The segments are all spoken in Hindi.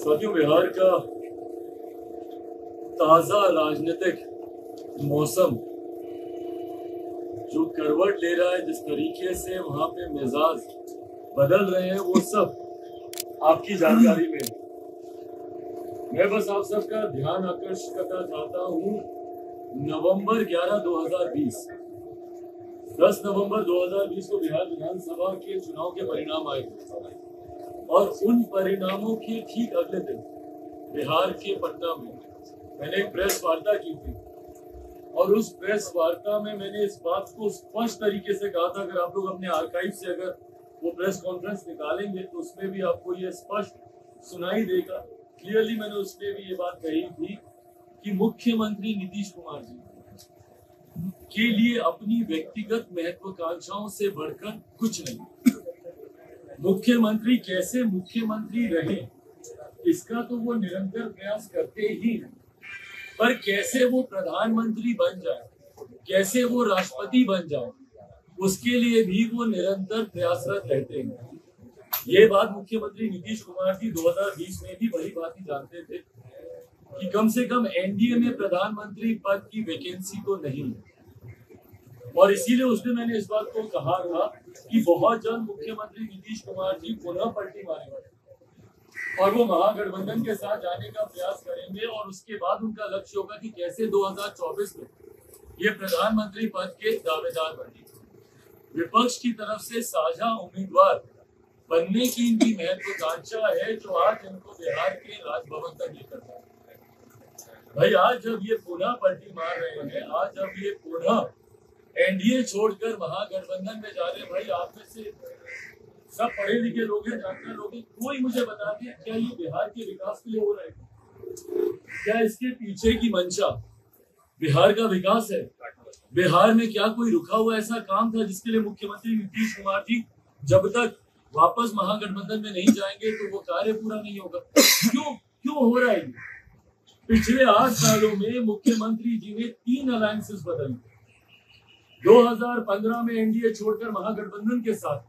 साथियों, बिहार का ताजा राजनीतिक मौसम जो करवट ले रहा है, जिस तरीके से वहां पे मिजाज बदल रहे हैं, वो सब आपकी जानकारी में। मैं बस आप सबका ध्यान आकर्षित करना चाहता हूं। नवंबर 11, 2020 10 नवंबर 2020 को बिहार विधानसभा के चुनाव के परिणाम आए थे और उन परिणामों के ठीक अगले दिन बिहार के पटना में मैंने एक प्रेस वार्ता की थी और उस प्रेस वार्ता में मैंने इस बात को स्पष्ट तरीके से कहा था। अगर आप लोग अपने आर्काइव से अगर वो प्रेस कॉन्फ्रेंस निकालेंगे तो उसमें भी आपको ये स्पष्ट सुनाई देगा। क्लियरली मैंने उसमें भी ये बात कही थी कि मुख्यमंत्री नीतीश कुमार जी के लिए अपनी व्यक्तिगत महत्वाकांक्षाओं से बढ़कर कुछ नहीं। मुख्यमंत्री कैसे मुख्यमंत्री रहे इसका तो वो निरंतर प्रयास करते ही हैं, पर कैसे वो प्रधानमंत्री बन जाए, कैसे वो राष्ट्रपति बन जाए, उसके लिए भी वो निरंतर प्रयासरत रहते हैं। ये बात मुख्यमंत्री नीतीश कुमार जी 2020 में भी बड़ी बात ही जानते थे कि कम से कम एनडीए में प्रधानमंत्री पद की वैकेंसी तो नहीं है, और इसीलिए उसने मैंने इस बात को कहा था कि बहुत जल्द मुख्यमंत्री नीतीश कुमार जी पुनः पलटी मारेंगे और वो महागठबंधन के साथ जाने का प्रयास करेंगे और उसके बाद उनका लक्ष्य होगा कि कैसे 2024 में ये प्रधानमंत्री पद के दावेदार बने। विपक्ष की तरफ से साझा उम्मीदवार बनने की इनकी महत्वाकांक्षा है जो आज इनको बिहार के राजभवन तक लेकर जाए। भाई, आज जब ये पुनः पलटी मार रहे हैं, आज जब ये पुनः एनडीए छोड़कर महागठबंधन में जा रहे हैं, भाई आप में से सब पढ़े लिखे लोग हैं, जानकार लोग हैं, कोई मुझे बता दे क्या ये बिहार के विकास के लिए हो रहा है? क्या इसके पीछे की मंशा बिहार का विकास है? बिहार में क्या कोई रुका हुआ ऐसा काम था जिसके लिए मुख्यमंत्री नीतीश कुमार जी जब तक वापस महागठबंधन में नहीं जाएंगे तो वो कार्य पूरा नहीं होगा? क्यों हो रहा है? पिछले 8 सालों में मुख्यमंत्री जी ने 3 अलायंसेस बदली। 2015 में एनडीए छोड़कर महागठबंधन के साथ,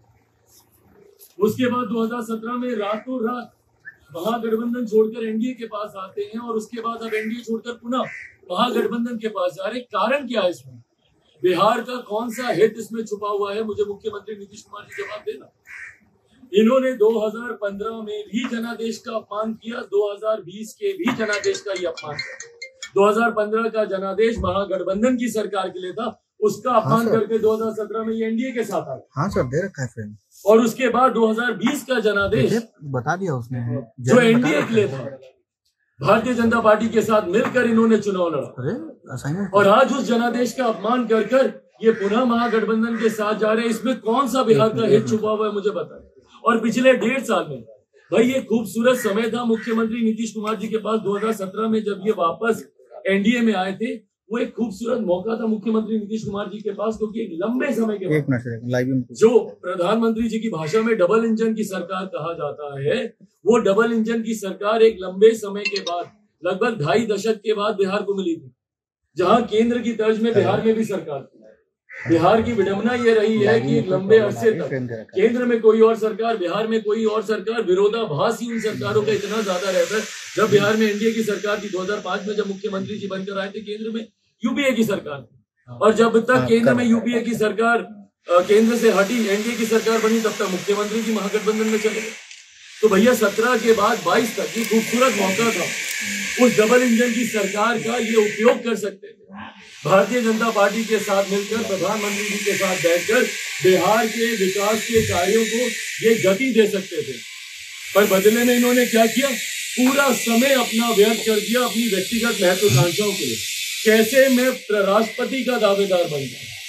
उसके बाद 2017 में रातों रात महागठबंधन छोड़कर एनडीए के पास आते हैं और उसके बाद अब एनडीए छोड़कर पुनः महागठबंधन के पास जा रहे। कारण क्या है इसमें? बिहार का कौन सा हित इसमें छुपा हुआ है? मुझे मुख्यमंत्री नीतीश कुमार जी जवाब देना। इन्होंने 2015 में भी जनादेश का अपमान किया, 2020 के भी जनादेश का ही अपमान किया। 2015 का जनादेश महागठबंधन की सरकार के लिए था, उसका अपमान करके 2017 में ये एनडीए के साथ आए। हाँ सर, दे रखा है फ्रेंड। और उसके बाद 2020 का जनादेश बता दिया उसने, जो एनडीए के लिए था, भारतीय जनता पार्टी के साथ मिलकर इन्होंने चुनाव लड़ा और आज उस जनादेश का अपमान कर कर ये पुनः महागठबंधन के साथ जा रहे हैं। इसमें कौन सा बिहार का हित छुपा हुआ है मुझे बताएं। और पिछले 1.5 साल में भाई ये खूबसूरत समय था मुख्यमंत्री नीतीश कुमार जी के पास। 2017 में जब ये वापस एनडीए में आए थे, वो एक खूबसूरत मौका था मुख्यमंत्री नीतीश कुमार जी के पास, क्योंकि एक लंबे समय के बाद जो प्रधानमंत्री जी की भाषा में डबल इंजन की सरकार कहा जाता है, वो डबल इंजन की सरकार एक लंबे समय के बाद, लगभग 2.5 दशक के बाद बिहार को मिली थी, जहां केंद्र की तर्ज में बिहार में भी सरकार थी। बिहार की विडंबना ये रही है कि एक लंबे अरसे तक केंद्र में कोई और सरकार, बिहार में कोई और सरकार, विरोधाभास ही उन सरकारों का इतना ज्यादा रहता है। जब बिहार में एनडीए की सरकार थी 2005 में, जब मुख्यमंत्री जी बनकर आए थे, केंद्र में यूपीए की सरकार थी, और जब तक केंद्र में यूपीए की सरकार केंद्र से हटी, एनडीए की सरकार बनी, तब तक मुख्यमंत्री जी महागठबंधन में चले गए। तो भैया 17 के बाद 22 तक ये खूबसूरत मौका था, उस डबल इंजन की सरकार का ये उपयोग कर सकते थे। भारतीय जनता पार्टी के साथ मिलकर, प्रधानमंत्री जी के साथ बैठकर बिहार के विकास के कार्यों को ये गति दे सकते थे, पर बदले में इन्होंने क्या किया? पूरा समय अपना व्यर्थ कर दिया अपनी व्यक्तिगत महत्वाकांक्षाओं के लिए। कैसे मैं राष्ट्रपति का दावेदार बन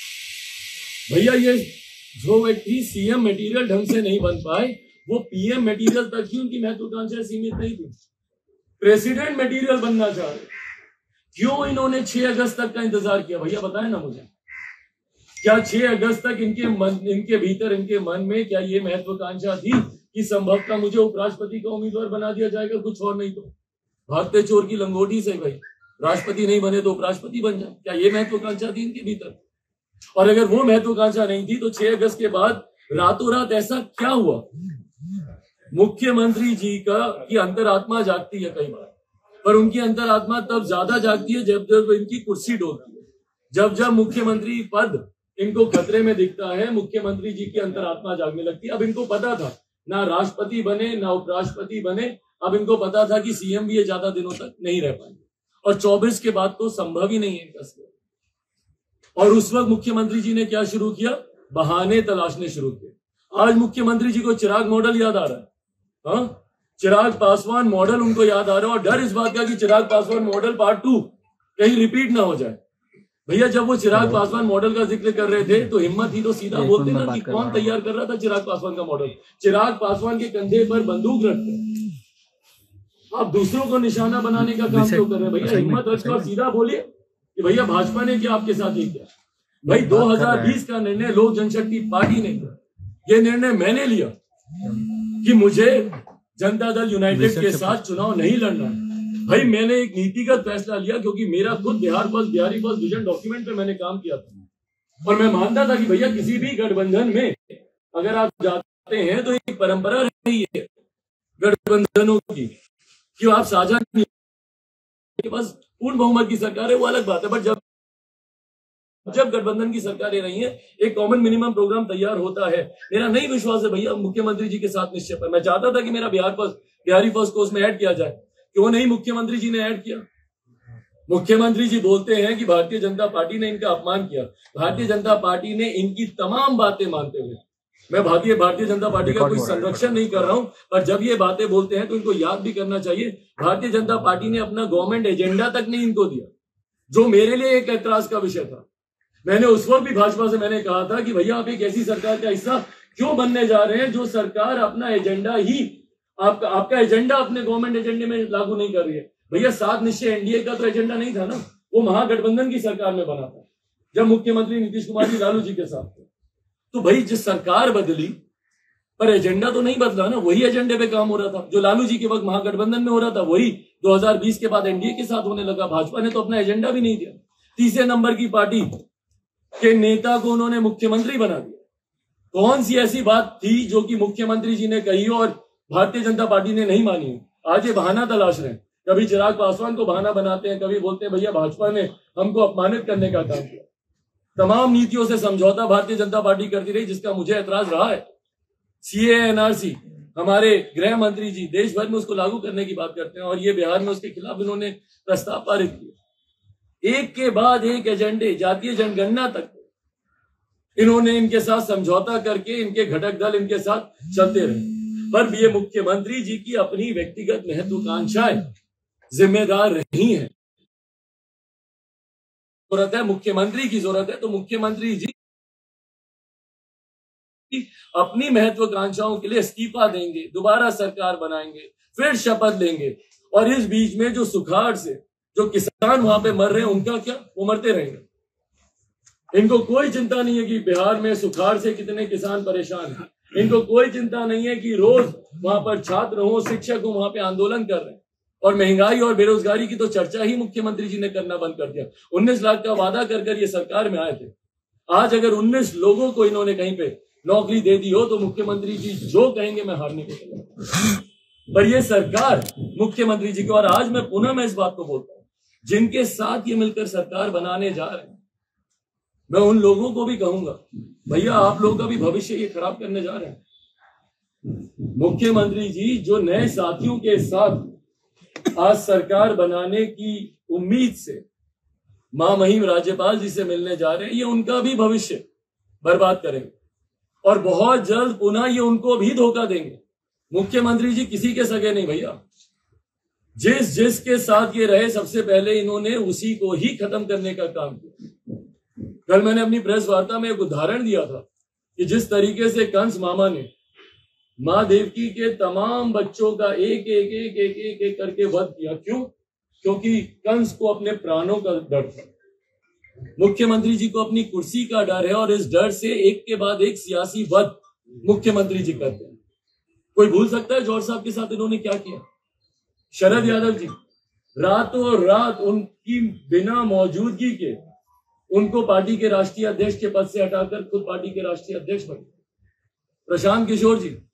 गया? भैया ये जो व्यक्ति सीएम मटेरियल ढंग से नहीं बन पाए, वो पीएम मटेरियल तक ही उनकी महत्वाकांक्षा सीमित नहीं थी, प्रेसिडेंट मटेरियल बनना चाह रहे। क्यों इन्होंने 6 अगस्त तक का इंतजार किया? भैया बताएं ना मुझे। क्या 6 अगस्त तक इनके भीतर, इनके मन में क्या ये महत्वाकांक्षा थी कि संभवतः मुझे उपराष्ट्रपति का उम्मीदवार बना दिया जाएगा, कुछ और नहीं तो भागते चोर की लंगोटी से भाई राष्ट्रपति नहीं बने तो उपराष्ट्रपति बन जाए? क्या ये महत्वाकांक्षा थी इनके भीतर? और अगर वो महत्वाकांक्षा नहीं थी तो 6 अगस्त के बाद रातों रात ऐसा क्या हुआ मुख्यमंत्री जी की अंतरात्मा जागती है कई बार, पर उनकी अंतरात्मा तब ज्यादा जागती है जब जब इनकी कुर्सी डोलती है। जब जब मुख्यमंत्री पद इनको खतरे में दिखता है, मुख्यमंत्री जी की अंतरात्मा जागने लगती है। अब इनको पता था, ना राष्ट्रपति बने ना उपराष्ट्रपति बने, अब इनको पता था कि सीएम भी ये ज्यादा दिनों तक नहीं रह पाएंगे, और 24 के बाद तो संभव ही नहीं है इनका। और उस वक्त मुख्यमंत्री जी ने क्या शुरू किया? बहाने तलाशने शुरू किए। आज मुख्यमंत्री जी को चिराग मॉडल याद आ रहा है। हाँ, चिराग पासवान मॉडल उनको याद आ रहा है, और डर इस बात का कि चिराग पासवान मॉडल पार्ट 2 कहीं रिपीट ना हो जाए। भैया जब वो चिराग पासवान मॉडल का जिक्र कर रहे थे तो हिम्मत ही तो सीधा बोलते ना कि कौन तैयार कर रहा था चिराग पासवान का मॉडल। चिराग पासवान के कंधे पर बंदूक रखकर आप दूसरों को निशाना बनाने का काम क्यों कर रहे हैं? भैया हिम्मत रखकर सीधा बोलिए कि भैया भाजपा ने क्या आपके साथ ही किया। भाई 2020 का निर्णय लोक जनशक्ति पार्टी ने किया, ये निर्णय मैंने लिया कि मुझे जनता दल यूनाइटेड के साथ चुनाव नहीं लड़ना है। भाई मैंने एक नीतिगत फैसला लिया क्योंकि मेरा खुद Bihar first Bihari first vision document पे मैंने काम किया था, और मैं मानता था कि भैया किसी भी गठबंधन में अगर आप जाते हैं तो एक परंपरा रही है गठबंधनों की कि आप साझा के पास पूर्ण बहुमत की सरकार है, वो अलग बात है। बट जब गठबंधन की सरकारें रही हैं, एक कॉमन मिनिमम प्रोग्राम तैयार होता है। मेरा नहीं विश्वास है भैया मुख्यमंत्री जी के साथ निश्चय पर। मैं चाहता था कि मेरा बिहारी फर्स्ट को उसमें ऐड किया जाए, क्यों नहीं मुख्यमंत्री जी ने ऐड किया? मुख्यमंत्री जी बोलते हैं कि भारतीय जनता पार्टी ने इनका अपमान किया। भारतीय जनता पार्टी ने इनकी तमाम बातें मानते हुए, मैं भारतीय जनता पार्टी का कोई संरक्षण नहीं कर रहा हूं, पर जब ये बातें बोलते हैं तो इनको याद भी करना चाहिए भारतीय जनता पार्टी ने अपना गवर्नमेंट एजेंडा तक नहीं इनको दिया, जो मेरे लिए एक ऐतराज का विषय था। मैंने उस वक्त भी भाजपा से मैंने कहा था कि भैया आप एक ऐसी सरकार का हिस्सा क्यों बनने जा रहे हैं जो सरकार अपना एजेंडा ही आपका एजेंडा अपने गवर्नमेंट एजेंडे में लागू नहीं कर रही है। भैया 7 निश्चय एनडीए का तो एजेंडा नहीं था ना, वो महागठबंधन की सरकार में बना था जब मुख्यमंत्री नीतीश कुमार जी लालू जी के साथ थे। तो भाई जिस सरकार बदली पर एजेंडा तो नहीं बदला ना, वही एजेंडे पे काम हो रहा था जो लालू जी के वक्त महागठबंधन में हो रहा था, वही 2020 के बाद एनडीए के साथ होने लगा। भाजपा ने तो अपना एजेंडा भी नहीं दिया। तीसरे नंबर की पार्टी के नेता को उन्होंने मुख्यमंत्री बना दिया। कौन सी ऐसी बात थी जो कि मुख्यमंत्री जी ने कही और भारतीय जनता पार्टी ने नहीं मानी? आज ये बहाना तलाश रहे हैं, कभी चिराग पासवान को बहाना बनाते हैं, कभी बोलते हैं भैया भाजपा ने हमको अपमानित करने का काम किया। तमाम नीतियों से समझौता भारतीय जनता पार्टी करती रही, जिसका मुझे ऐतराज रहा है। सीए एनआरसी हमारे गृह मंत्री जी देश भर में उसको लागू करने की बात करते हैं, और ये बिहार में उसके खिलाफ इन्होंने प्रस्ताव पारित किया। एक के बाद एक एजेंडे, जातीय जनगणना तक इन्होंने इनके साथ समझौता करके इनके घटक दल इनके साथ चलते रहे। पर ये मुख्यमंत्री जी की अपनी व्यक्तिगत महत्वाकांक्षाएं जिम्मेदार रही हैं। जरूरत है मुख्यमंत्री की, जरूरत है तो मुख्यमंत्री जी अपनी महत्वाकांक्षाओं के लिए इस्तीफा देंगे, दोबारा सरकार बनाएंगे, फिर शपथ लेंगे। और इस बीच में जो सुखाड़ से जो किसान वहां पे मर रहे हैं उनका क्या? वो मरते रहेंगे। इनको कोई चिंता नहीं है कि बिहार में सुखाड़ से कितने किसान परेशान हैं। इनको कोई चिंता नहीं है कि रोज वहां पर छात्र हो, शिक्षक हो, वहां पे आंदोलन कर रहे हैं। और महंगाई और बेरोजगारी की तो चर्चा ही मुख्यमंत्री जी ने करना बंद कर दिया। 19 लाख का वादा कर ये सरकार में आए थे। आज अगर 19 लोगों को इन्होंने कहीं पे नौकरी दे दी हो तो मुख्यमंत्री जी जो कहेंगे मैं हारने को तैयार। पर ये सरकार मुख्यमंत्री जी की, और आज मैं पुनः इस बात को बोलता हूं, जिनके साथ ये मिलकर सरकार बनाने जा रहे हैं, मैं उन लोगों को भी कहूंगा भैया आप लोगों का भी भविष्य ये खराब करने जा रहे हैं। मुख्यमंत्री जी जो नए साथियों के साथ आज सरकार बनाने की उम्मीद से मां महिम राज्यपाल जी से मिलने जा रहे हैं, ये उनका भी भविष्य बर्बाद करेंगे, और बहुत जल्द पुनः ये उनको भी धोखा देंगे। मुख्यमंत्री जी किसी के सगे नहीं भैया, जिसके साथ ये रहे सबसे पहले इन्होंने उसी को ही खत्म करने का काम किया। कल मैंने अपनी प्रेस वार्ता में एक उदाहरण दिया था कि जिस तरीके से कंस मामा ने मां देवकी के तमाम बच्चों का एक एक एक एक एक एक करके वध किया। क्यों? क्योंकि कंस को अपने प्राणों का डर था। मुख्यमंत्री जी को अपनी कुर्सी का डर है, और इस डर से एक के बाद एक सियासी वध मुख्यमंत्री जी करते हैं। कोई भूल सकता है जौहर साहब के साथ इन्होंने क्या किया? शरद यादव जी रातों रात उनकी बिना मौजूदगी के उनको पार्टी के राष्ट्रीय अध्यक्ष के पद से हटाकर खुद पार्टी के राष्ट्रीय अध्यक्ष बने। प्रशांत किशोर जी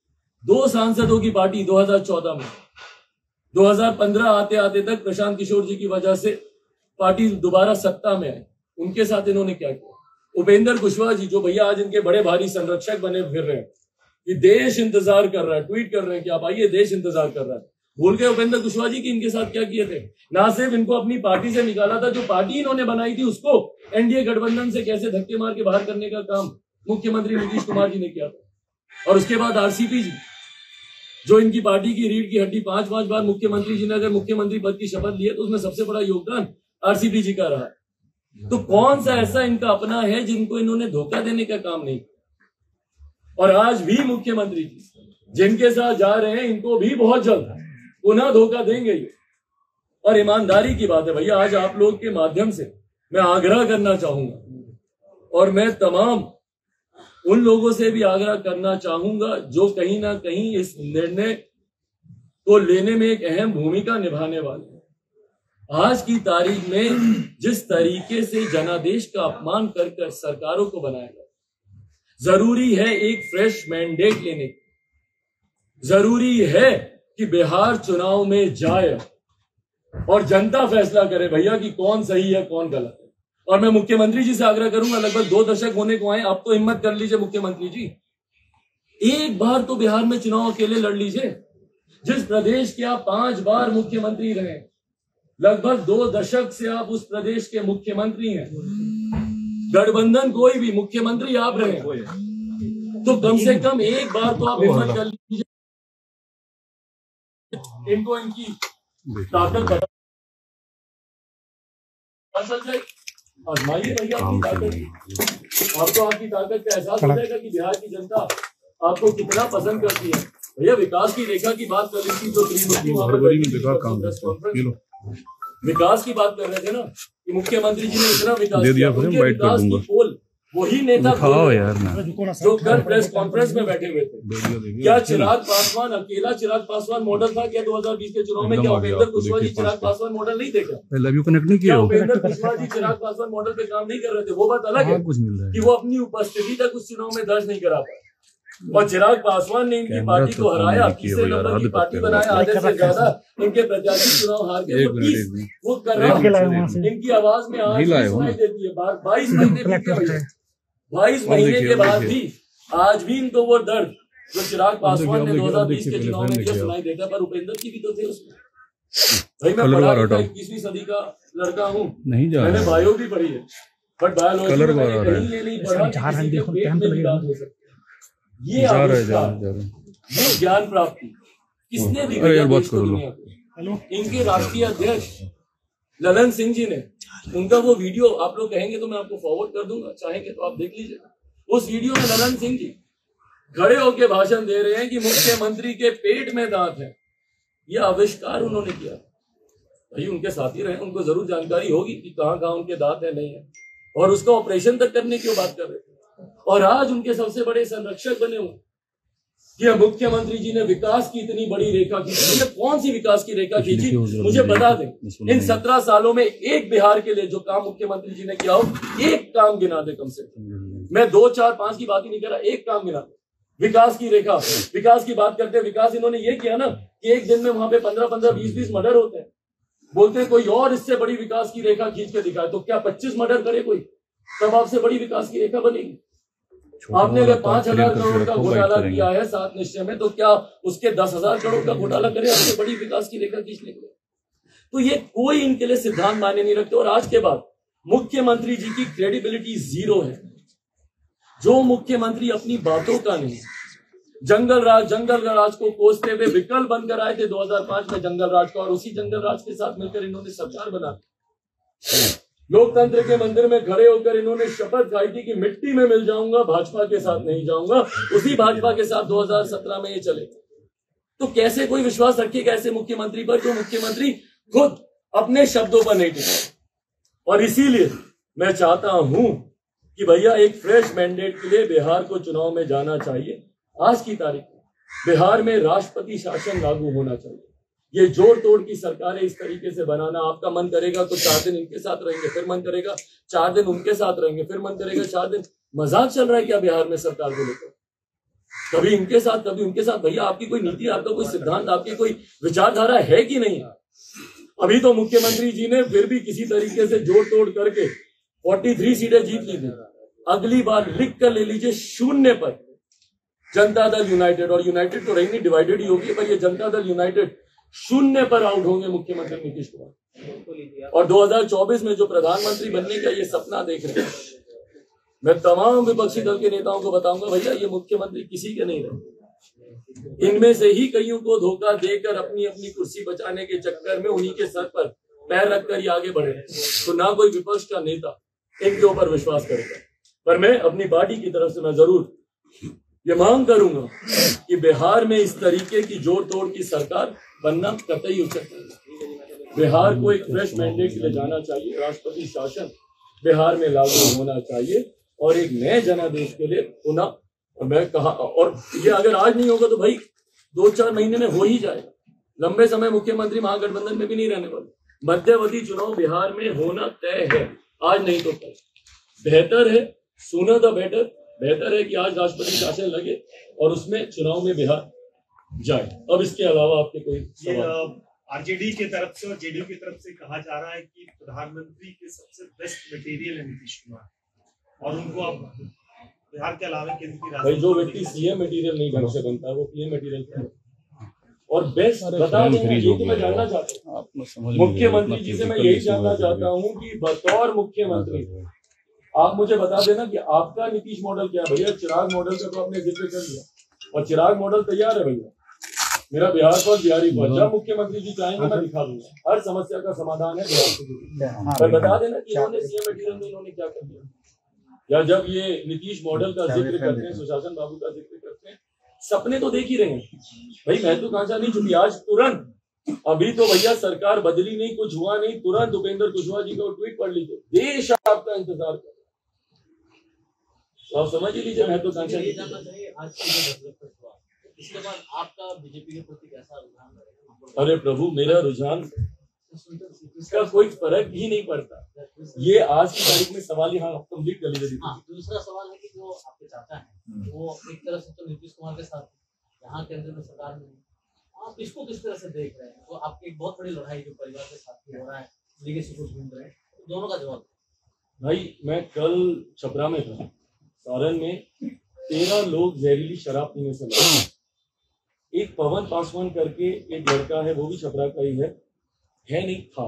2 सांसदों की पार्टी 2014 में, 2015 आते आते तक प्रशांत किशोर जी की वजह से पार्टी दोबारा सत्ता में आई। उनके साथ इन्होंने क्या किया? उपेंद्र कुशवाहा जी, जो भैया आज इनके बड़े भारी संरक्षक बने फिर रहे हैं कि देश इंतजार कर रहा है, ट्वीट कर रहे हैं कि आप आइए, देश इंतजार कर रहा है। भूल गए उपेंद्र कुशवाहा जी की इनके साथ क्या किए थे? ना सिर्फ इनको अपनी पार्टी से निकाला था, जो पार्टी इन्होंने बनाई थी उसको एनडीए गठबंधन से कैसे धक्के मार के बाहर करने का काम मुख्यमंत्री नीतीश कुमार जी ने किया था। और उसके बाद आरसीपी जी, जो इनकी पार्टी की रीढ़ की हड्डी, 5 बार मुख्यमंत्री जी ने अगर मुख्यमंत्री पद की शपथ ली है तो उसमें सबसे बड़ा योगदान आरसीपी जी का रहा। तो कौन सा ऐसा इनका अपना है जिनको इन्होंने धोखा देने का काम नहीं? और आज भी मुख्यमंत्री जी जिनके साथ जा रहे हैं, इनको भी बहुत जल्द पुनः धोखा देंगे ये। और ईमानदारी की बात है भैया, आज आप लोग के माध्यम से मैं आग्रह करना चाहूंगा, और मैं तमाम उन लोगों से भी आग्रह करना चाहूंगा जो कहीं ना कहीं इस निर्णय को लेने में एक अहम भूमिका निभाने वाले हैं। आज की तारीख में जिस तरीके से जनादेश का अपमान कर कर सरकारों को बनाया गया, जरूरी है एक फ्रेश मैंडेट लेने की। जरूरी है कि बिहार चुनाव में जाए और जनता फैसला करे भैया कि कौन सही है कौन गलत है। और मैं मुख्यमंत्री जी से आग्रह करूंगा, लगभग 2 दशक होने को आए, अब तो हिम्मत कर लीजिए मुख्यमंत्री जी, एक बार तो बिहार में चुनाव अकेले लड़ लीजिए। जिस प्रदेश के आप 5 बार मुख्यमंत्री रहे, लगभग 2 दशक से आप उस प्रदेश के मुख्यमंत्री हैं, गठबंधन कोई भी, मुख्यमंत्री आप रहे, तो कम से कम एक बार तो आप हिम्मत कर लीजिए, इनको इनकी ताकत आजमाइए भैया अपनी ताकत। आपको आपकी ताकत का एहसास हो जाएगा कि बिहार की जनता आपको कितना पसंद करती है। भैया विकास की रेखा की बात कर रही थी, जो विकास की बात कर रहे थे ना कि मुख्यमंत्री जी ने इतना विकास किया, उनके विकास की पोल वही नेता जो कल प्रेस कॉन्फ्रेंस में बैठे हुए थे। क्या चिराग पासवान अकेला चिराग पासवान मॉडल था क्या 2020 के चुनाव में? क्या उपेंद्र कुशवाहा जी चिराग पासवान मॉडल नहीं थे क्या? उपेंद्र कुशवाहा जी चिराग पासवान मॉडल पे काम नहीं कर रहे थे? वो बात अलग है कि वो अपनी उपस्थिति तक उस चुनाव में दर्ज नहीं करा पाए, और चिराग पासवान ने इनकी पार्टी को हराया, तीसरे नंबर की पार्टी बनाया, आधे से ज्यादा इनके प्रत्याशी चुनाव हार गए। वो कर रहा, इनकी आवाज में आज सुनाई देती है। 22 महीने के बाद भी आज भी इनको वो दर्द जो चिराग पासवान ने 2020 के चुनाव में किया सुनाई देता। पर उपेंद्र की भी तो थे उसमें। भाई मैं पढ़ा 21वीं सदी का लड़का हूँ, मैंने बायो भी पढ़ी है, बट बायोलॉजी में मैंने कहीं ये नहीं पढ़ा कि किसी के पेट में भी बात हो सकती है। ये आविष्कार, ये ज्ञान प्राप्ति किसने दी देश को, दुनिया को? इनके राष्ट्रीय अध्यक्ष ललन सिंह जी ने। उनका वो वीडियो आप लोग कहेंगे तो मैं आपको फॉरवर्ड कर दूंगा, चाहेंगे तो आप देख लीजिएगा। उस वीडियो में ललन सिंह जी खड़े होकर भाषण दे रहे हैं कि मुख्यमंत्री के पेट में दांत है। यह आविष्कार उन्होंने किया। भाई उनके साथी रहे, उनको जरूर जानकारी होगी कि कहाँ कहाँ उनके दांत है नहीं है, और उसका ऑपरेशन तक करने की बात कर रहे थे। और आज उनके सबसे बड़े संरक्षक बने हुए कि मुख्यमंत्री जी ने विकास की इतनी बड़ी रेखा खींची। कौन सी विकास की रेखा खींची मुझे बता दें। इन 17 सालों में एक बिहार के लिए जो काम मुख्यमंत्री जी ने किया हो, एक काम गिना दे कम से कम। मैं 2, 4, 5 की बात ही नहीं कर रहा, एक काम गिना दे। विकास की रेखा, विकास की बात करते हैं, विकास इन्होंने ये किया ना कि एक दिन में वहां पे 15-15, 20-20 मर्डर होते हैं। बोलते हैं कोई और इससे बड़ी विकास की रेखा खींच के दिखाए, तो क्या 25 मर्डर करे कोई, तब आपसे बड़ी विकास की रेखा बनेगी? आपने अगर 5,000 करोड़ का घोटाला किया है 7 निश्चय में, तो क्या उसके 10,000 करोड़ का घोटाला करे आपसे बड़ी विकास की रेखा खींचने के लिए? तो ये कोई इनके लिए सिद्धांत मायने नहीं रखते। और आज के बाद मुख्यमंत्री जी की क्रेडिबिलिटी 0 है। जो मुख्यमंत्री अपनी बातों का नहीं, जंगल राज को कोसते हुए विकल्प बनकर आए थे 2005 में जंगल राज को, और उसी जंगल राज के साथ मिलकर इन्होंने सरकार बना, लोकतंत्र के मंदिर में खड़े होकर इन्होंने शपथ खाई थी कि मिट्टी में मिल जाऊंगा, भाजपा के साथ नहीं जाऊंगा। उसी भाजपा के साथ 2017 में ये चले। तो कैसे कोई विश्वास रखेगा ऐसे मुख्यमंत्री पर, जो मुख्यमंत्री खुद अपने शब्दों पर नहीं टिके? और इसीलिए मैं चाहता हूं कि भैया एक फ्रेश मैंडेट के लिए बिहार को चुनाव में जाना चाहिए। आज की तारीख में बिहार में राष्ट्रपति शासन लागू होना चाहिए। ये जोड़ तोड़ की सरकारें इस तरीके से बनाना, आपका मन करेगा तो 4 दिन इनके साथ रहेंगे, फिर मन करेगा 4 दिन उनके साथ रहेंगे, फिर मन करेगा 4 दिन। मजाक चल रहा है क्या बिहार में सरकार को लेकर? कभी इनके साथ कभी उनके साथ। भैया आपकी कोई नीति, आपका कोई सिद्धांत, आपकी कोई विचारधारा है कि नहीं? अभी तो मुख्यमंत्री जी ने फिर भी किसी तरीके से जोड़ तोड़ करके 43 सीटें जीत ली थी। अगली बार लिख कर ले लीजिए 0 पर जनता दल यूनाइटेड, और यूनाइटेड तो रही नहीं, डिवाइडेड ही होगी, पर ये जनता दल यूनाइटेड 0 पर आउट होंगे मुख्यमंत्री नीतीश कुमार। और 2024 में जो प्रधानमंत्री बनने का ये सपना देख रहे हैं, मैं तमाम विपक्षी दल के नेताओं को बताऊंगा, भैया ये मुख्यमंत्री किसी के नहीं रहे। इनमें से ही कईयों को धोखा देकर अपनी अपनी कुर्सी बचाने के चक्कर में उन्हीं के सर पर पैर रखकर ये आगे बढ़े। तो ना कोई विपक्ष का नेता इनके ऊपर विश्वास करेगा। पर मैं अपनी पार्टी की तरफ से मैं जरूर ये मांग करूंगा कि बिहार में इस तरीके की जोड़ तोड़ की सरकार बनना कतई उचित नहीं। बिहार को एक फ्रेश मैंडेट के लिए जाना चाहिए, राष्ट्रपति शासन बिहार में लागू होना चाहिए और एक नए जनादेश के लिए पुनः, मैं कहा, और ये अगर आज नहीं होगा तो भाई 2-4 महीने में हो ही जाएगा। लंबे समय मुख्यमंत्री महागठबंधन में भी नहीं रहने वाले। मध्यवर्ती चुनाव बिहार में होना तय है, आज नहीं तो कल। बेहतर है, सूनर द बेटर, बेहतर है कि आज राष्ट्रपति शासन लगे और उसमें चुनाव में बिहार जाए। अब इसके अलावा आपके कोई सवाल? आरजेडी की तरफ से और जेडीयू की तरफ से कहा जा रहा है कि प्रधानमंत्री के सबसे बेस्ट मटेरियल है नीतीश कुमार, और उनको अब बिहार के अलावा केंद्र की भाई जो व्यक्ति सीएम मटेरियल नहीं ढंग से बनता है वो पीएम मटेरियल क्या है? और बेस्ट बता दें, ये तो मैं जानना चाहता हूँ मुख्यमंत्री जी से, मैं यही जानना चाहता हूँ कि बतौर मुख्यमंत्री आप मुझे बता देना कि आपका नीतीश मॉडल क्या है। भैया चिराग मॉडल का तो आपने जिक्र कर दिया और चिराग मॉडल तैयार है भैया, मेरा बिहार पर बिहारी पर, जब मुख्यमंत्री जी चाहेंगे मैं दिखा दूंगा, हर समस्या का समाधान है बिहार से। पर बता देना कि इन्होंने सीएम मटेरियल में इन्होंने क्या कर दिया। या जब ये नीतीश मॉडल का जिक्र करते हैं, सुशासन बाबू का जिक्र करते हैं, सपने तो देख ही रहे हैं भाई, महत्वाकांक्षा नहीं छुपी। आज तुरंत, अभी तो भैया सरकार बदली नहीं, कुछ हुआ नहीं, तुरंत उपेंद्र कुशवाहा जी का ट्वीट पढ़ लीजिए, देश आपका इंतजार कर, तो आप समझ ही लीजिए महत्वाकांक्षा। इसके बाद आपका बीजेपी के प्रति कैसा रुझान रहेगा? अरे प्रभु, मेरा रुझान इसका कोई फर्क ही नहीं पड़ता। ये आज की तारीख में सवाल यहाँ कंप्लीट कर लीजिए। दूसरा सवाल है कि जो आपके चाचा हैं वो एक तरफ से तो नीतीश कुमार के साथ यहाँ केंद्र में सरकार में, आप इसको किस तरह से देख रहे हैं? तो आपकी एक बहुत बड़ी लड़ाई जो परिवार के साथ हो रहा है, लीगेसी को ढूंढ रहे हैं, दोनों का जवाब। भाई मैं कल छपरा में था, सारण में 13 लोग जहरीली शराब पीने से मरे। एक पवन पासवान करके एक लड़का है, वो भी छपरा का ही है नहीं था,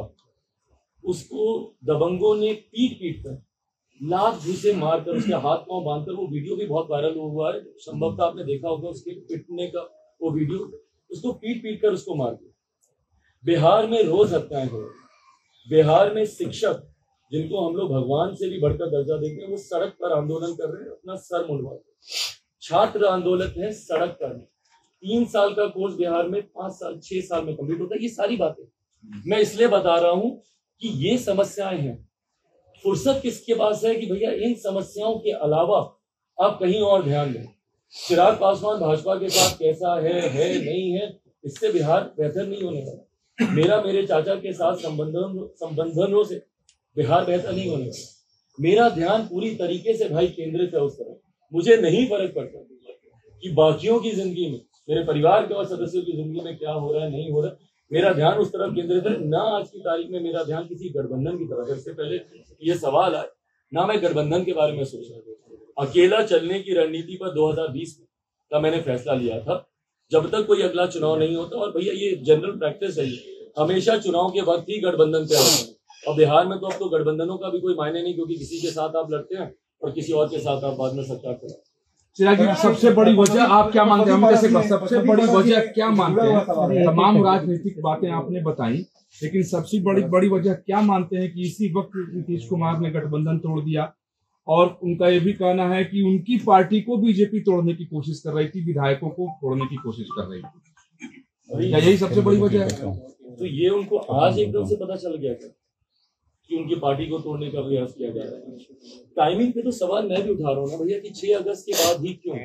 उसको दबंगों ने पीट कर लात घूसे मारकर, उसके हाथ पांव बांधकर, वो वीडियो भी बहुत वायरल हुआ है, संभवतः आपने देखा होगा उसके पिटने का वो वीडियो, उसको पीट कर उसको मार दिया। बिहार में रोज हत्याएं हो रही। बिहार में शिक्षक जिनको हम लोग भगवान से भी बढ़कर दर्जा देते हैं, वो सड़क पर आंदोलन कर रहे हैं, अपना सर मुंडवा रहे। छात्र आंदोलन है सड़क पर। 3 साल का कोर्स बिहार में 5 साल 6 साल में कंप्लीट होता है। ये सारी बातें मैं इसलिए बता रहा हूं कि ये समस्याएं हैं। फुर्सत किसके पास है कि भैया इन समस्याओं के अलावा आप कहीं और ध्यान दें। चिराग पासवान भाजपा के साथ कैसा है नहीं है, इससे बिहार बेहतर नहीं होने वाला। मेरे चाचा के साथ संबंधों से बिहार बेहतर नहीं होने वाला। मेरा ध्यान पूरी तरीके से भाई केंद्रित है उस तरफ। मुझे नहीं फर्क पड़ता कि बाकियों की जिंदगी में, मेरे परिवार के और सदस्यों की जिंदगी में क्या हो रहा है नहीं हो रहा है, मेरा ध्यान उस तरफ केंद्रित है। ना आज की तारीख में मेरा ध्यान किसी गठबंधन की तरफ है। इससे पहले ये सवाल आए ना, मैं गठबंधन के बारे में सोच रहा था। अकेला चलने की रणनीति पर 2020 में का मैंने फैसला लिया था, जब तक कोई अगला चुनाव नहीं होता। और भैया ये जनरल प्रैक्टिस है, हमेशा चुनाव के वक्त ही गठबंधन पे आता है। और बिहार में तो अब तो गठबंधनों का भी कोई मायने नहीं, क्योंकि किसी के साथ आप लड़ते हैं और किसी और के साथ आप बाद में सरकार चलाते हैं। चिराग जी, सबसे बड़ी वजह आप क्या मानते हैं? सबसे बड़ी वजह क्या मानते हैं? तमाम राजनीतिक बातें आपने बताई, लेकिन सबसे बड़ी वजह क्या मानते हैं कि इसी वक्त नीतीश कुमार ने गठबंधन तोड़ दिया? और उनका ये भी कहना है कि उनकी पार्टी को बीजेपी तोड़ने की कोशिश कर रही थी, विधायकों को तोड़ने की कोशिश कर रही थी। क्या यही सबसे बड़ी वजह है? तो ये उनको आज एकदम से पता चल गया था कि उनकी पार्टी को तोड़ने का प्रयास किया जा रहा है। टाइमिंग पे तो सवाल मैं भी उठा रहा हूँ ना भैया कि 6 अगस्त के बाद ही क्यों?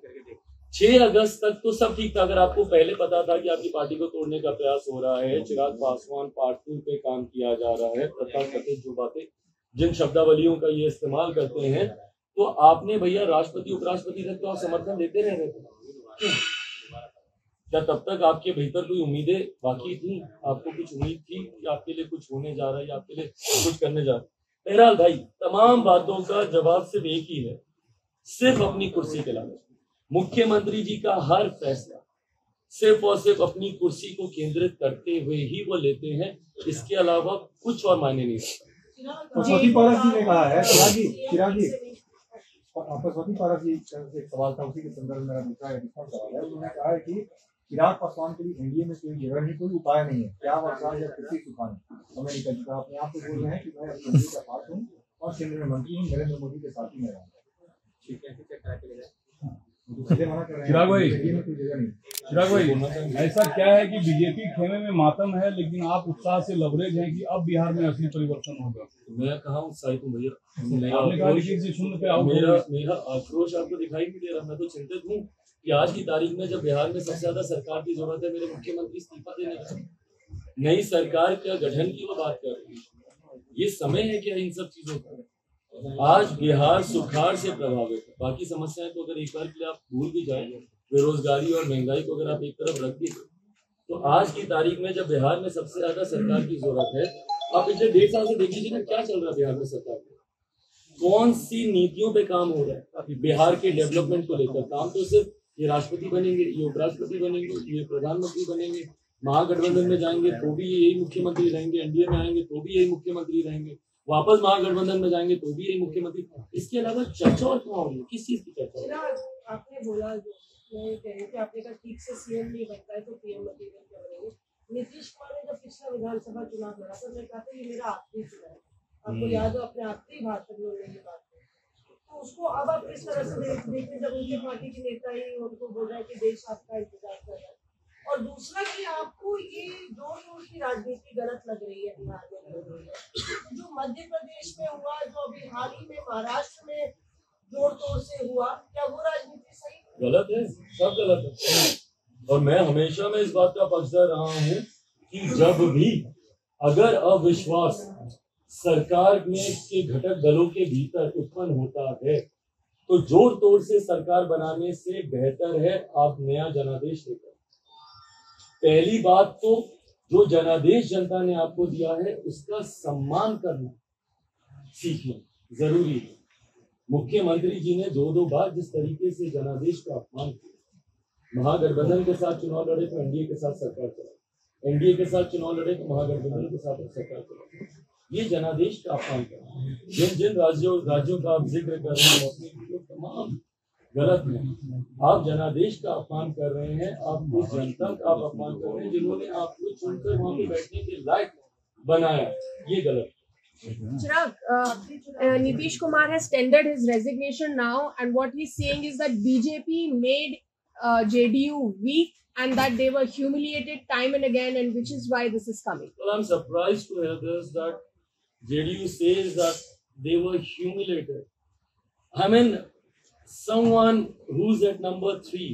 6 अगस्त तक तो सब ठीक था। अगर आपको पहले पता था कि आपकी पार्टी को तोड़ने का प्रयास हो रहा है, चिराग पासवान पार्ट 2 पे काम किया जा रहा है, तथाकथित जो बातें, जिन शब्दावलियों का ये इस्तेमाल करते हैं, तो आपने भैया राष्ट्रपति उपराष्ट्रपति तक तो आप समर्थन देते रह रहे थे, क्यों? क्या तब तक आपके भीतर कोई उम्मीदें बाकी थी? आपको कुछ उम्मीद थी कि आपके लिए कुछ होने जा रहा है या आपके लिए कुछ करने जा रहा है? बहरहाल भाई, तमाम बातों का जवाब सिर्फ एक ही है, सिर्फ अपनी कुर्सी के लालच। मुख्यमंत्री जी का हर फैसला सिर्फ और सिर्फ अपनी कुर्सी को केंद्रित करते हुए ही वो लेते हैं, इसके अलावा कुछ और मायने नहीं रखता। पशुपति पारस जी ने कहा है, चिराग जी पशुपति पारस जी का एक सवाल था, उसी के संदर्भ में मेरा दूसरा सवाल है। उन्होंने कहा है कि चिराग पासवान के लिए एनडीए में कोई जगह नहीं, कोई उपाय नहीं है, क्या वर्षा या कृषि सुखाने। अमेरिका जी का अपने आप को बोल रहे हैं कि मैं एनडीए का पार्ट हूँ और केंद्रीय मंत्री हूँ, नरेंद्र मोदी के साथ ही मैं रहूँगा। चिराग भाई ऐसा क्या है कि बीजेपी खेमे में मातम है, लेकिन आप उत्साह से लवरेज हैं कि अब बिहार में असली परिवर्तन होगा? मैं कहाँ उत्साहित हूँ भैया? मेरा आक्रोश आपको दिखाई नहीं दे रहा? मैं तो चिंतित हूँ कि आज की तारीख में जब बिहार में सबसे ज्यादा सरकार की जरूरत है, मेरे मुख्यमंत्री इस्तीफा देने का, नई सरकार का गठन की वो बात कर रही है। ये समय है क्या इन सब चीजों का? आज बिहार सुखाड़ से प्रभावित है, बाकी समस्याएं तो अगर एक बार के लिए आप भूल भी जाए, बेरोजगारी और महंगाई को अगर आप एक तरफ रख दीजिए, तो आज की तारीख में जब बिहार में सबसे ज्यादा सरकार की जरूरत है, आप पिछले 1.5 साल से देख लीजिए ना क्या चल रहा है बिहार में सरकार में, कौन सी नीतियों पे काम हो रहा है बिहार के डेवलपमेंट को लेकर। काम तो सिर्फ ये राष्ट्रपति बनेंगे, ये उपराष्ट्रपति बनेंगे, ये प्रधानमंत्री बनेंगे, महागठबंधन में जाएंगे तो भी यही मुख्यमंत्री रहेंगे, एनडीए में आएंगे तो भी यही मुख्यमंत्री रहेंगे, वापस महागठबंधन में जाएंगे तो भी यही मुख्यमंत्री। इसके अलावा चर्चा और कहाँ होगी? किस चीज की चर्चा? आपने बोला, मैं कह रही थी, आपने कहा ठीक से सीएम नहीं बनता है तो पीएम मटेरियल क्या बनेंगे। नीतीश कुमार ने जब पिछला विधानसभा चुनाव लड़ा था, मैं कहा था ये मेरा आखिरी चुनाव है, आपको याद हो अपने आखिरी भाषण में उन्होंने बात की, तो उसको अब आप किस तरह से देखते जब उनकी पार्टी के नेता ही उनको बोल रहा है कि देश आपका इंतजार कर रहा है। और दूसरा कि आपको ये जोर की राजनीति गलत लग रही है बिहार में, जो मध्य प्रदेश में हुआ, जो अभी हाल ही में महाराष्ट्र में जोर तोड़ से हुआ, क्या वो राजनीति सही? गलत है, सब गलत है। और मैं हमेशा में इस बात का पक्षधर रहा हूँ कि जब भी अगर अविश्वास सरकार में के घटक दलों के भीतर उत्पन्न होता है, तो जोर तोड़ से सरकार बनाने से बेहतर है आप नया जनादेश लेकर। पहली बात तो जो जनादेश जनता ने आपको दिया है उसका सम्मान करना सीखना जरूरी है। मुख्यमंत्री जी ने 2 बार जिस तरीके से जनादेश का अपमान किया, महागठबंधन के साथ चुनाव लड़े तो एनडीए के साथ सरकार चला, एनडीए के साथ चुनाव लड़े तो महागठबंधन के साथ सरकार चला, ये जनादेश का अपमान करना। जिन राज्यों का आप जिक्र कर रहे हैं तमाम गलत है। आप जनादेश का अपमान कर रहे हैं, आप उस जनता का आप अपमान कर रहे हैं जिन्होंने आपको चुनकर वहां पे बैठने के लायक बनाया, ये गलत। Chirag, Nitish Kumar has tendered his resignation now, and what he's saying is that BJP made JDU weak and that they were humiliated time and again, and which is why this is coming. Well, I'm surprised to hear this, that JDU says that they were humiliated. I mean, someone who's at number 3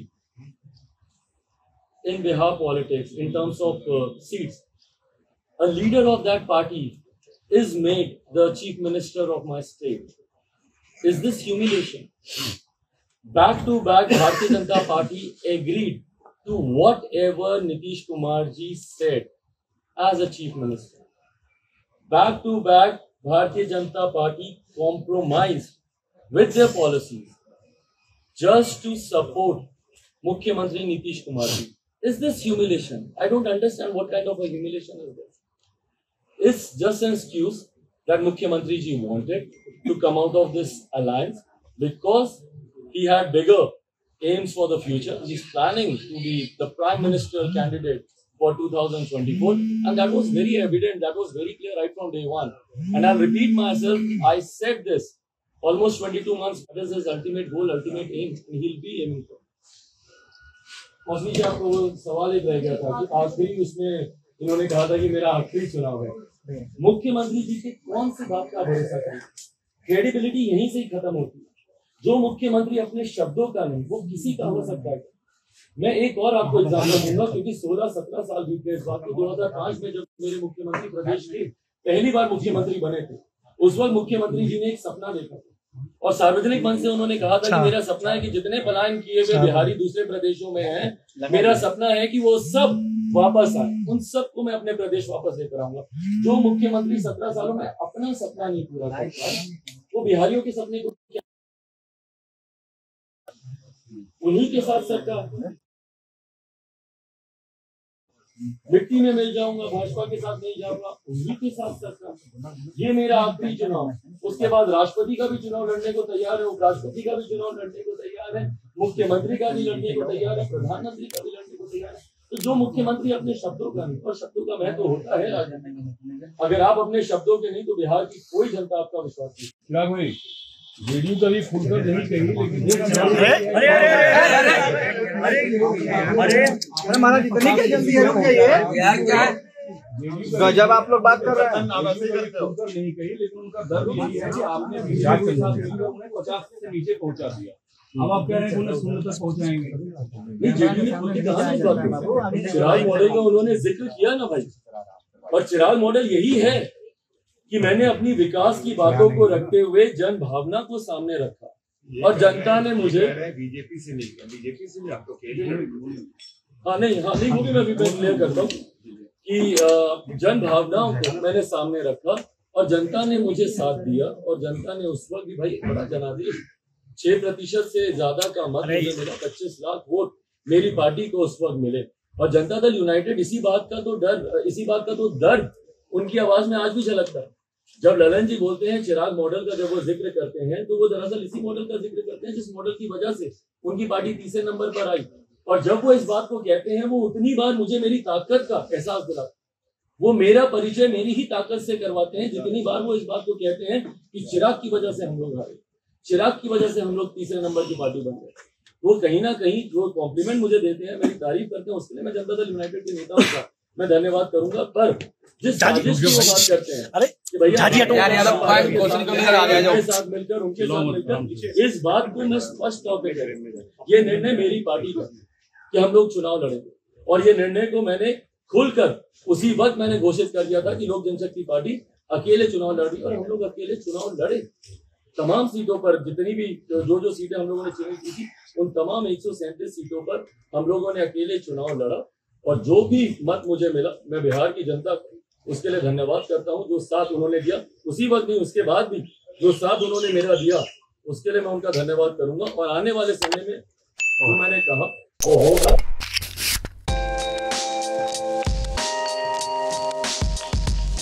in Bihar politics in terms of seats, a leader of that party is made the chief minister of my state. Is this humiliation? Back to back, Bharatiya Janata Party agreed to whatever Nitish Kumar ji said as a chief minister. Back to back, Bharatiya Janata Party compromised with their policies just to support Mukhyamantri Nitish Kumar ji. Is this humiliation? I don't understand what kind of a humiliation is this. It's just an excuse that Mukhyamantri ji wanted to come out of this alliance because he had bigger aims for the future. He's planning to be the Prime Minister candidate for 2024, and that was very evident, that was very clear right from day one. And I'll repeat myself, I said this almost 22 months, that is his ultimate goal, ultimate aim, and he'll be aiming for. मौसमी जी, आपको सवाल एक रह गया था कि आखिरी उसमें इन्होंने कहा था कि मेरा आखिरी चुनाव है। मुख्यमंत्री जी के कौन सी बात का भरोसा करें? क्रेडिबिलिटी यहीं से ही खत्म होती है। जो मुख्यमंत्री अपने शब्दों का नहीं, वो किसी का हो सकता है। मैं एक और आपको एग्जाम्पल दूंगा, क्योंकि 16-17 साल बीत गए इस बात को। 2005 में जब मेरे मुख्यमंत्री प्रदेश के पहली बार मुख्यमंत्री बने थे, उस वक्त मुख्यमंत्री जी ने एक सपना देखा था और सार्वजनिक मंच से उन्होंने कहा था कि मेरा सपना है कि जितने पलायन किए हुए बिहारी दूसरे प्रदेशों में हैं, मेरा सपना है कि वो सब वापस आए, उन सबको मैं अपने प्रदेश वापस लेकर आऊंगा। जो मुख्यमंत्री 17 सालों में अपना सपना नहीं पूरा कर पाया, वो बिहारियों के सपने को क्या, उन्हीं के साथ सरकार, मिट्टी में मिल जाऊंगा, भाजपा के साथ नहीं जाऊंगा, उन्हीं के साथ सरकार। ये मेरा आखिरी चुनाव। उसके बाद राष्ट्रपति का भी चुनाव लड़ने को तैयार है, उपराष्ट्रपति का भी चुनाव लड़ने को तैयार है, मुख्यमंत्री का भी लड़ने को तैयार है, प्रधानमंत्री का भी लड़ने को तैयार है। तो जो मुख्यमंत्री अपने शब्दों का नहीं, और शब्दों का महत्व होता है राजनीति में, अगर आप अपने शब्दों के नहीं तो बिहार की कोई जनता आपका विश्वास नहीं। चिराग भाई, वीडियो कभी खुलकर नहीं कही, लेकिन जब आप लोग बात कर रहे हैं खुलकर नहीं कही, लेकिन उनका दर्द यही है कि आपने बिहार के साथ उन्हें 50 से नीचे पहुंचा दिया। अब आप कह रहे हैं उन्हें 16 तक पहुंचाएंगे। चिराग मॉडल का उन्होंने जिक्र किया ना भाई, और चिराग मॉडल यही है कि मैंने अपनी विकास की बातों को रखते हुए जन भावना को सामने रखा, और जनता ने मुझे बीजेपी से नहीं किया, बीजेपी से भी आपको हाँ नहीं वो भी मैं क्लियर करता हूँ कि जन भावनाओं को मैंने सामने रखा, और जनता ने मुझे साथ दिया, और जनता ने उस वक्त भी भाई बड़ा जनादेश 6% से ज्यादा का मत मुझे मिला, 25 लाख वोट मेरी पार्टी को उस वक्त मिले। और जनता दल यूनाइटेड इसी बात का तो दर्द उनकी आवाज में आज भी झलकता है। जब ललन जी बोलते हैं चिराग मॉडल का, जब वो जिक्र करते हैं तो वो दरअसल इसी मॉडल का जिक्र करते हैं जिस मॉडल की वजह से उनकी पार्टी तीसरे नंबर पर आई। और जब वो इस बात को कहते हैं, वो उतनी बार मुझे मेरी ताकत का एहसास दिलाते, वो मेरा परिचय मेरी ही ताकत से करवाते हैं जितनी बार वो इस बात को कहते हैं कि चिराग की वजह से हम लोग हारे, चिराग की वजह से हम लोग तीसरे नंबर की पार्टी बन गए। वो कहीं ना कहीं जो कॉम्प्लीमेंट मुझे देते हैं, मेरी तारीफ करते हैं, उसके लिए मैं जनता दल यूनाइटेड के नेताओं का मैं धन्यवाद करूंगा। पर जिस साजिश की वो बात करते हैं कि भैया उनके साथ मिलकर इस बात को मैं स्पष्ट तौर पे करूंगा, ये निर्णय मेरी पार्टी का कि हम लोग चुनाव लड़ेंगे, और ये निर्णय को मैंने खुलकर उसी वक्त मैंने घोषित कर दिया था कि लोक जनशक्ति पार्टी अकेले चुनाव लड़ रही, और हम लोग अकेले चुनाव लड़े। तमाम सीटों पर जितनी भी जो सीटें हम लोगों ने चुनी थी, उन तमाम 137 सीटों पर हम लोगों ने अकेले चुनाव लड़ा, और जो भी मत मुझे मिला मैं बिहार की जनता को उसके लिए धन्यवाद करता हूं। जो साथ उन्होंने दिया उसी वक्त नहीं, उसके बाद भी जो साथ उन्होंने मेरा दिया उसके लिए मैं उनका धन्यवाद करूंगा। और आने वाले समय में जो मैंने कहा वो होगा।